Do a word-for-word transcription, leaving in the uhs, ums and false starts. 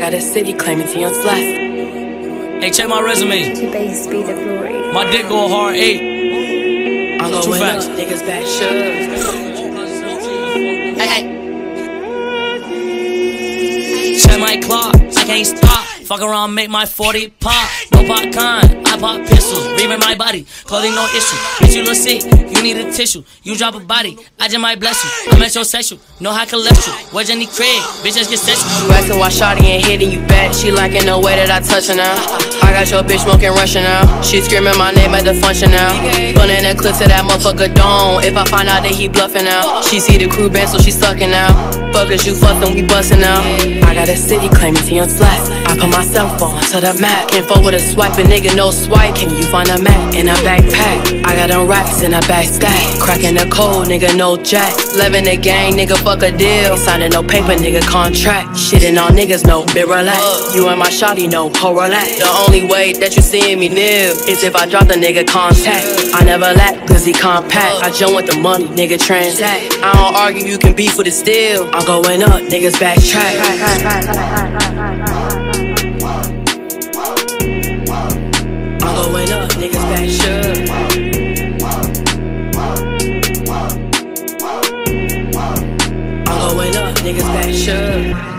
got a city claiming Tion Slap. Hey, check my resume. To base be the glory. My dick go hard eight. I'm going up, niggas back shook. Hey, hey. Check my clock, I can't stop. Fuck around, make my forty pop. No popcorn, I pop pistols. Reaving my body, clothing no issue. Bitch, you look sick, you need a tissue. You drop a body, I just might bless you. I'm metrosexual, know how cholesterol. Where's Jenny Craig? Bitch, just get sexual. You asking why shawty ain't hitting you back. She liking the way that I touch her now. I got your bitch smoking Russian now. She screaming my name at the function now. Running that clip to that motherfucker dome. If I find out that he bluffing now. She see the crew band, so she sucking now. Fuckers, you fucking, we busting now. I got a city claiming Tion Slap. I put my cell phone to the map. Can't fuck with a swipe, a nigga no swipe. Can you find a map in a backpack? I got them racks in a back stack. Cracking the code, nigga no jack. Living the gang, nigga fuck a deal. Ain't signing no paper, nigga contract. Shitting on niggas, no, bit relax. You and my shawty, no, ho relax. The only way that you seeing me live is if I drop the nigga contact. I never lack, glizzy compact. I jump with the money, nigga transact. I don't argue, you can beef with it still. I'm going up, niggas backtrack. I'm going up, niggas back shook. I'm going up, niggas back shook.